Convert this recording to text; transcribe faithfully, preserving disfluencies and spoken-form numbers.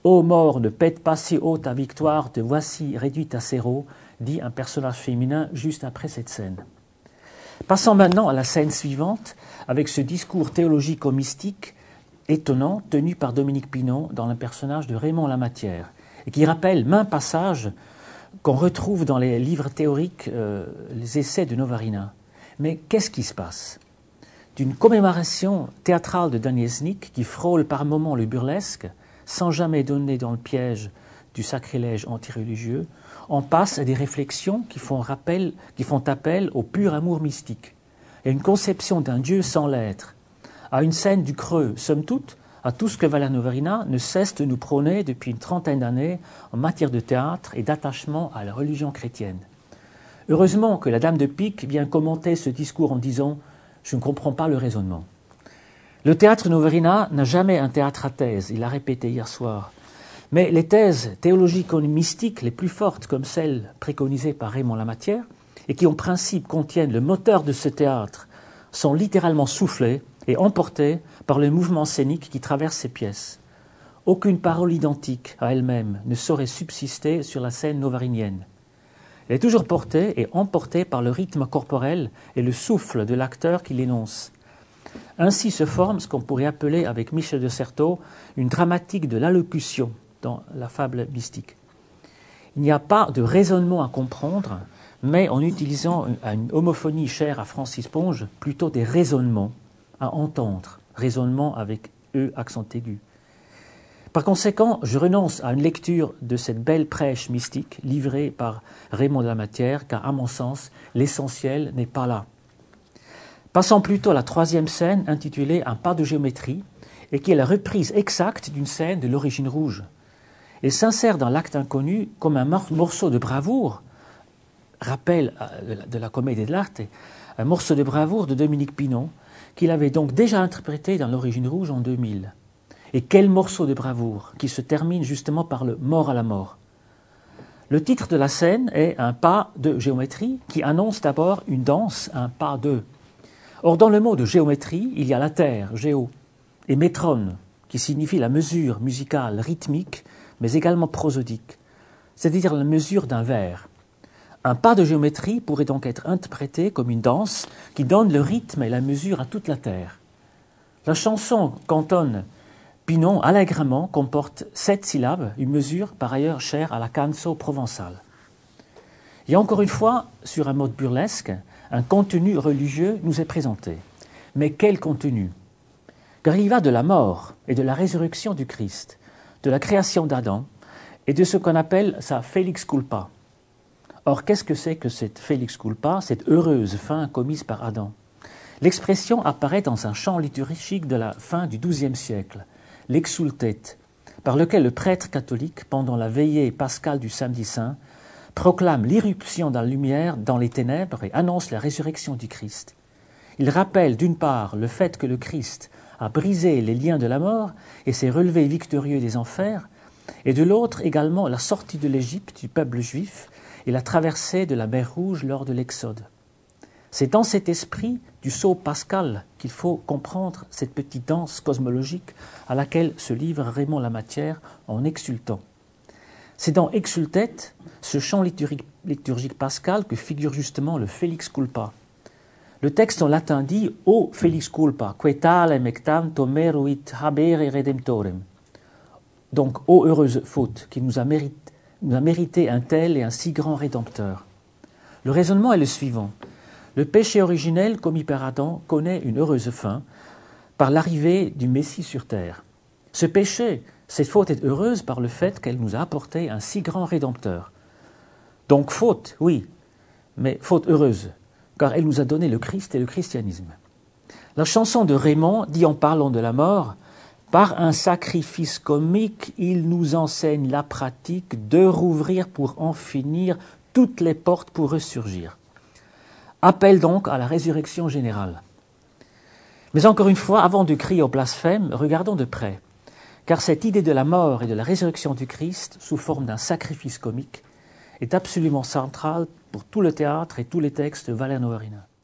Ô mort, ne pète pas si haut ta victoire, te voici réduite à zéro, dit un personnage féminin juste après cette scène. Passons maintenant à la scène suivante, avec ce discours théologico-mystique étonnant tenu par Dominique Pinon dans le personnage de Raymond Lamatière, et qui rappelle maints passages qu'on retrouve dans les livres théoriques, euh, les essais de Novarina. Mais qu'est-ce qui se passe? D'une commémoration théâtrale de Dan Yeznik, qui frôle par moments le burlesque, sans jamais donner dans le piège du sacrilège antireligieux, on passe à des réflexions qui font, rappel, qui font appel au pur amour mystique, et une conception d'un Dieu sans l'être, à une scène du creux, somme toute, à tout ce que Valère Novarina ne cesse de nous prôner depuis une trentaine d'années en matière de théâtre et d'attachement à la religion chrétienne. Heureusement que la Dame de Pique vient commenter ce discours en disant « Je ne comprends pas le raisonnement ». Le théâtre Novarina n'a jamais un théâtre à thèse, il l'a répété hier soir. Mais les thèses théologico-mystiques les plus fortes, comme celles préconisées par Raymond Lamatière, et qui en principe contiennent le moteur de ce théâtre, sont littéralement soufflées et emportées par le mouvement scénique qui traverse ces pièces. Aucune parole identique à elle-même ne saurait subsister sur la scène novarinienne. Elle est toujours portée et emportée par le rythme corporel et le souffle de l'acteur qui l'énonce. Ainsi se forme ce qu'on pourrait appeler, avec Michel de Certeau, une dramatique de l'allocution dans la fable mystique. Il n'y a pas de raisonnement à comprendre, mais en utilisant une homophonie chère à Francis Ponge, plutôt des raisonnements à entendre, raisonnement avec E accent aigu. Par conséquent, je renonce à une lecture de cette belle prêche mystique livrée par Raymond Lamatière, car à mon sens, l'essentiel n'est pas là. Passons plutôt à la troisième scène intitulée « Un pas de géométrie » et qui est la reprise exacte d'une scène de l'Origine rouge. Elle s'insère dans l'acte inconnu comme un morceau de bravoure, rappel de la comédie de l'arte, un morceau de bravoure de Dominique Pinon, qu'il avait donc déjà interprété dans l'Origine rouge en deux mille. Et quel morceau de bravoure, qui se termine justement par le « mort à la mort ». Le titre de la scène est « Un pas de géométrie » qui annonce d'abord une danse, un pas de. Or, dans le mot de géométrie, il y a la terre, géo, et métrone, qui signifie la mesure musicale, rythmique, mais également prosodique, c'est-à-dire la mesure d'un vers. Un pas de géométrie pourrait donc être interprété comme une danse qui donne le rythme et la mesure à toute la terre. La chanson cantonne Pinon allègrement comporte sept syllabes, une mesure par ailleurs chère à la canso provençale. Et encore une fois, sur un mode burlesque, un contenu religieux nous est présenté. Mais quel contenu? Car il va de la mort et de la résurrection du Christ, de la création d'Adam et de ce qu'on appelle sa felix culpa. Or, qu'est-ce que c'est que cette felix culpa, cette heureuse fin commise par Adam? L'expression apparaît dans un chant liturgique de la fin du douzième siècle, l'exultet, par lequel le prêtre catholique, pendant la veillée pascale du samedi saint, proclame l'irruption de la lumière dans les ténèbres et annonce la résurrection du Christ. Il rappelle d'une part le fait que le Christ a brisé les liens de la mort et s'est relevé victorieux des enfers, et de l'autre également la sortie de l'Égypte du peuple juif et la traversée de la mer Rouge lors de l'Exode. C'est dans cet esprit du sceau pascal qu'il faut comprendre cette petite danse cosmologique à laquelle se livre Raymond Lamatière en exultant. C'est dans Exultet, ce chant liturgique, liturgique pascal, que figure justement le Felix culpa. Le texte en latin dit « O Felix culpa, que tale mectanto meruit habere redemptorem ». Donc « Ô heureuse faute, qui nous a, mérité, nous a mérité un tel et un si grand rédempteur ». Le raisonnement est le suivant. Le péché originel commis par Adam connaît une heureuse fin par l'arrivée du Messie sur terre. Ce péché, cette faute est heureuse par le fait qu'elle nous a apporté un si grand rédempteur. Donc faute, oui, mais faute heureuse, car elle nous a donné le Christ et le christianisme. La chanson de Raymond dit en parlant de la mort « Par un sacrifice comique, il nous enseigne la pratique de rouvrir pour en finir toutes les portes pour ressurgir. » Appelle donc à la résurrection générale. Mais encore une fois, avant de crier au blasphème, regardons de près, car cette idée de la mort et de la résurrection du Christ, sous forme d'un sacrifice comique, est absolument centrale pour tout le théâtre et tous les textes de Valère Novarina.